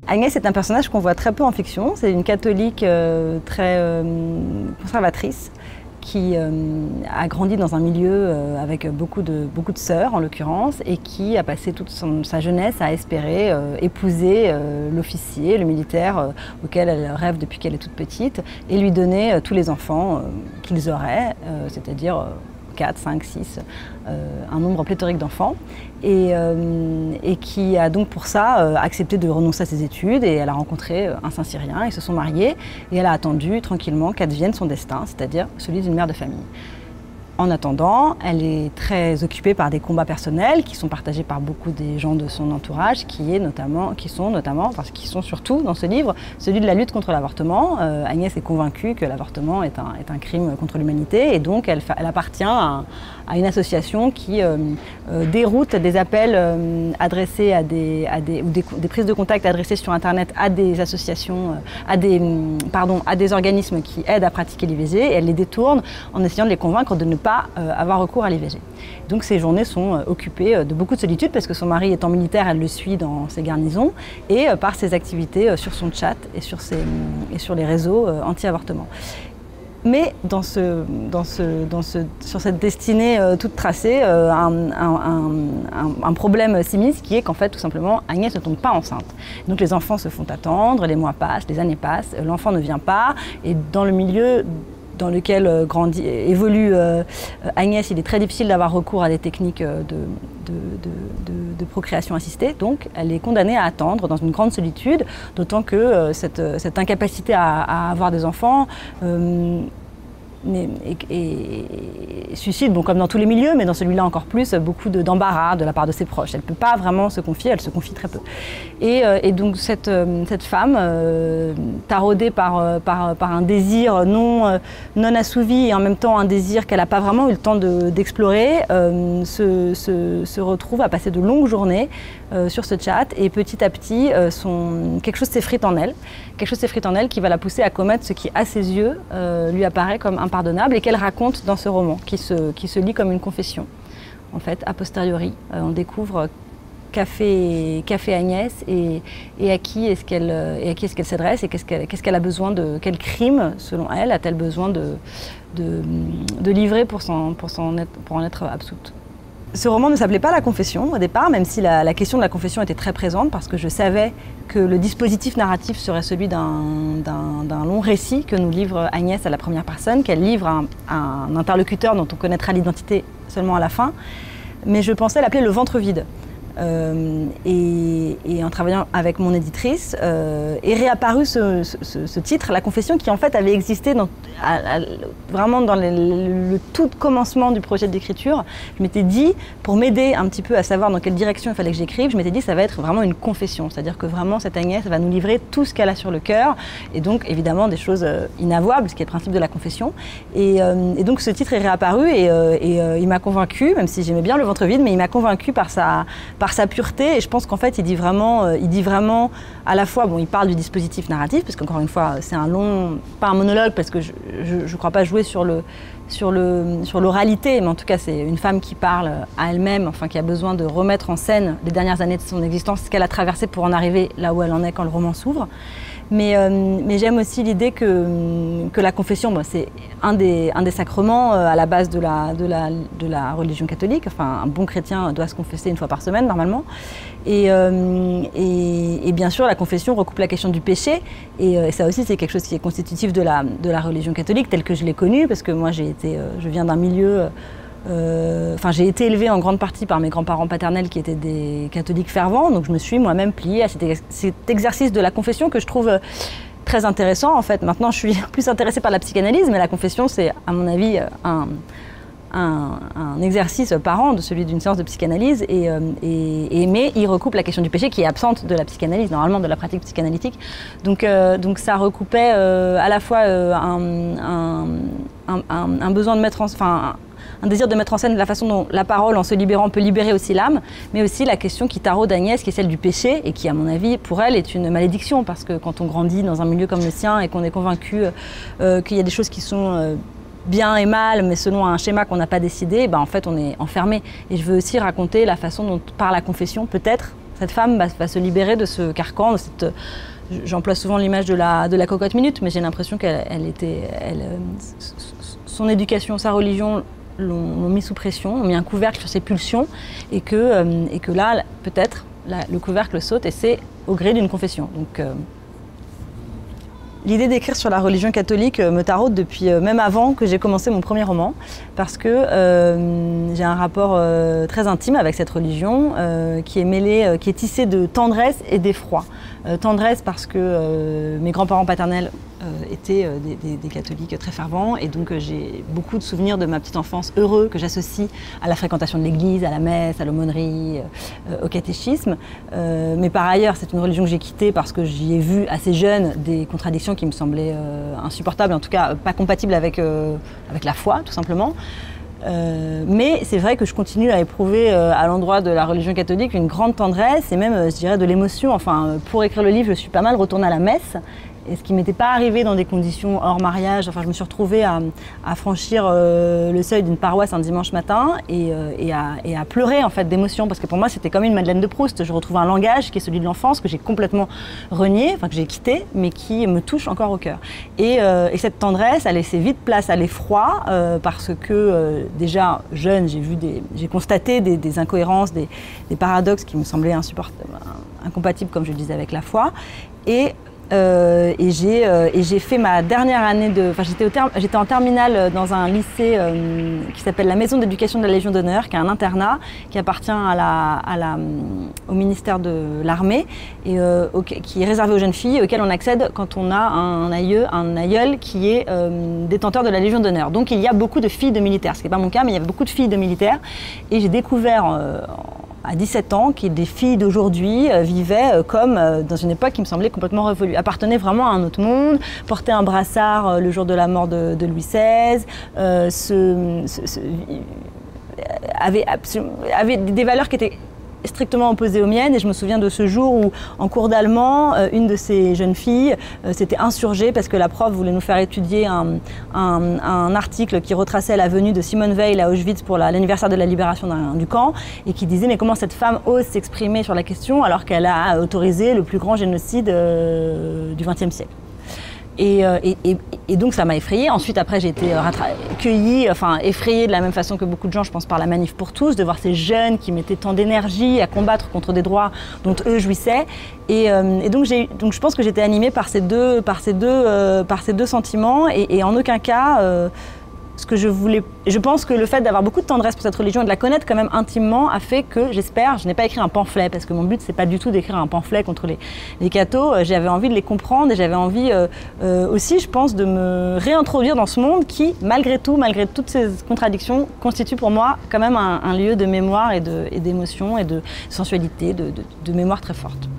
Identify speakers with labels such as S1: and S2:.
S1: Agnès est un personnage qu'on voit très peu en fiction. C'est une catholique très conservatrice qui a grandi dans un milieu avec beaucoup de sœurs en l'occurrence et qui a passé toute sa jeunesse à espérer épouser l'officier, le militaire auquel elle rêve depuis qu'elle est toute petite et lui donner tous les enfants qu'ils auraient, c'est-à-dire 4, 5, 6, un nombre pléthorique d'enfants et qui a donc pour ça accepté de renoncer à ses études et elle a rencontré un Saint-Syrien, ils se sont mariés et elle a attendu tranquillement qu'advienne son destin, c'est-à-dire celui d'une mère de famille. En attendant, elle est très occupée par des combats personnels qui sont partagés par beaucoup des gens de son entourage, qui sont surtout dans ce livre, celui de la lutte contre l'avortement. Agnès est convaincue que l'avortement est un crime contre l'humanité et donc elle appartient à une association qui déroute des appels adressés ou des prises de contact adressées sur Internet à des associations, à des organismes qui aident à pratiquer l'IVG et elle les détourne en essayant de les convaincre de ne pas avoir recours à l'IVG. Donc ces journées sont occupées de beaucoup de solitude parce que son mari étant militaire, elle le suit dans ses garnisons et par ses activités sur son chat et sur les réseaux anti-avortement. Mais sur cette destinée toute tracée, un problème s'immisce qui est qu'en fait, tout simplement, Agnès ne tombe pas enceinte. Donc les enfants se font attendre, les mois passent, les années passent, l'enfant ne vient pas et dans le milieu dans lequel évolue Agnès, il est très difficile d'avoir recours à des techniques de procréation assistée. Donc, elle est condamnée à attendre dans une grande solitude, d'autant que cette incapacité à avoir des enfants suscite, bon, comme dans tous les milieux, mais dans celui-là encore plus, beaucoup d'embarras de la part de ses proches. Elle ne peut pas vraiment se confier, elle se confie très peu. Et donc cette femme, taraudée par un désir non assouvi et en même temps un désir qu'elle n'a pas vraiment eu le temps d'explorer, se retrouve à passer de longues journées sur ce chat et petit à petit, quelque chose s'effrite en elle. Quelque chose s'effrite en elle qui va la pousser à commettre ce qui, à ses yeux, lui apparaît comme impardonnable et qu'elle raconte dans ce roman, qui se lit comme une confession. En fait, a posteriori, on découvre qu'a fait Agnès et à qui est-ce qu'elle s'adresse et qu'est-ce qu'elle a besoin de, quel crime, selon elle, a-t-elle besoin de livrer pour en être absoute. Ce roman ne s'appelait pas La Confession au départ, même si la question de la confession était très présente parce que je savais que le dispositif narratif serait celui d'un long récit que nous livre Agnès à la première personne, qu'elle livre à un interlocuteur dont on connaîtra l'identité seulement à la fin. Mais je pensais l'appeler Le ventre vide. Et en travaillant avec mon éditrice, est réapparu ce titre, La Confession, qui en fait avait existé vraiment dans le tout commencement du projet d'écriture. Je m'étais dit, pour m'aider un petit peu à savoir dans quelle direction il fallait que j'écrive, je m'étais dit ça va être vraiment une confession, c'est-à-dire que vraiment cette Agnès va nous livrer tout ce qu'elle a sur le cœur, et donc évidemment des choses inavouables, ce qui est le principe de la confession. Et donc ce titre est réapparu et il m'a convaincue, même si j'aimais bien Le ventre vide, mais il m'a convaincue par sa pureté, et je pense qu'en fait il dit vraiment à la fois, bon, il parle du dispositif narratif, parce qu'encore une fois c'est pas un monologue, parce que je ne crois pas jouer sur l'oralité, mais en tout cas c'est une femme qui parle à elle-même, enfin qui a besoin de remettre en scène les dernières années de son existence, ce qu'elle a traversé pour en arriver là où elle en est quand le roman s'ouvre. Mais j'aime aussi l'idée que la confession, bon, c'est un des sacrements à la base de la religion catholique. Enfin, un bon chrétien doit se confesser une fois par semaine, normalement. Et bien sûr, la confession recoupe la question du péché. Et ça aussi, c'est quelque chose qui est constitutif de la religion catholique, telle que je l'ai connue, parce que moi, je viens d'un milieu... j'ai été élevée en grande partie par mes grands-parents paternels qui étaient des catholiques fervents, donc je me suis moi-même pliée à cet exercice de la confession que je trouve très intéressant en fait. Maintenant je suis plus intéressée par la psychanalyse, mais la confession c'est à mon avis un exercice parent de celui d'une séance de psychanalyse, mais il recoupe la question du péché qui est absente de la psychanalyse, normalement de la pratique psychanalytique. Donc ça recoupait à la fois un besoin de mettre un désir de mettre en scène la façon dont la parole, en se libérant, peut libérer aussi l'âme, mais aussi la question qui taraude Agnès, qui est celle du péché, et qui, à mon avis, pour elle, est une malédiction, parce que quand on grandit dans un milieu comme le sien et qu'on est convaincu qu'il y a des choses qui sont bien et mal, mais selon un schéma qu'on n'a pas décidé, en fait, on est enfermé. Et je veux aussi raconter la façon dont, par la confession, peut-être, Cette femme va se libérer de ce carcan, de cette... J'emploie souvent l'image de la cocotte minute, mais j'ai l'impression son éducation, sa religion l'ont mis sous pression, ont mis un couvercle sur ses pulsions, et que là, peut-être, le couvercle saute, et c'est au gré d'une confession. Donc, l'idée d'écrire sur la religion catholique me taraude depuis même avant que j'ai commencé mon premier roman, parce que j'ai un rapport très intime avec cette religion qui est mêlée, qui est tissée de tendresse et d'effroi. Tendresse parce que mes grands-parents paternels étaient des catholiques très fervents, et donc j'ai beaucoup de souvenirs de ma petite enfance heureux que j'associe à la fréquentation de l'église, à la messe, à l'aumônerie, au catéchisme. Mais par ailleurs, c'est une religion que j'ai quittée parce que j'y ai vu assez jeune des contradictions qui me semblaient insupportables, en tout cas pas compatibles avec la foi, tout simplement. Mais c'est vrai que je continue à éprouver à l'endroit de la religion catholique une grande tendresse et même, je dirais, de l'émotion. Enfin, pour écrire le livre, je suis pas mal retournée à la messe. Et ce qui ne m'était pas arrivé dans des conditions hors mariage. Enfin, je me suis retrouvée à franchir le seuil d'une paroisse un dimanche matin et à pleurer en fait d'émotion, parce que pour moi c'était comme une Madeleine de Proust. Je retrouve un langage qui est celui de l'enfance que j'ai complètement renié, enfin que j'ai quitté, mais qui me touche encore au cœur. Et cette tendresse a laissé vite place à l'effroi parce que déjà jeune, j'ai constaté des incohérences, des paradoxes qui me semblaient insupportables, incompatibles, comme je le disais, avec la foi. Et j'ai fait ma dernière année de... Enfin, j'étais en terminale dans un lycée qui s'appelle la Maison d'éducation de la Légion d'honneur, qui est un internat qui appartient au ministère de l'Armée et qui est réservé aux jeunes filles, auquel on accède quand on a un aïeul qui est détenteur de la Légion d'honneur. Donc il y a beaucoup de filles de militaires, ce qui n'est pas mon cas, mais il y avait beaucoup de filles de militaires. Et j'ai découvert... à 17 ans, que des filles d'aujourd'hui vivaient comme dans une époque qui me semblait complètement révolue, appartenaient vraiment à un autre monde, portaient un brassard le jour de la mort de Louis XVI, avaient des valeurs qui étaient strictement opposées aux miennes. Et je me souviens de ce jour où, en cours d'allemand, une de ces jeunes filles s'était insurgée parce que la prof voulait nous faire étudier un article qui retraçait la venue de Simone Veil à Auschwitz pour l'anniversaire de la libération du camp, et qui disait mais comment cette femme ose s'exprimer sur la question alors qu'elle a autorisé le plus grand génocide du XXe siècle. Et donc ça m'a effrayée. Ensuite, après, j'ai été cueillie, enfin effrayée de la même façon que beaucoup de gens, je pense, par la Manif pour tous, de voir ces jeunes qui mettaient tant d'énergie à combattre contre des droits dont eux jouissaient. Et donc je pense que j'étais animée par ces deux sentiments, et en aucun cas ce que je voulais. Je pense que le fait d'avoir beaucoup de tendresse pour cette religion et de la connaître quand même intimement a fait que, j'espère, je n'ai pas écrit un pamphlet, parce que mon but c'est pas du tout d'écrire un pamphlet contre les cathos. J'avais envie de les comprendre, et j'avais envie aussi, je pense, de me réintroduire dans ce monde qui, malgré tout, malgré toutes ces contradictions, constitue pour moi quand même un lieu de mémoire et d'émotion et de sensualité, de mémoire très forte.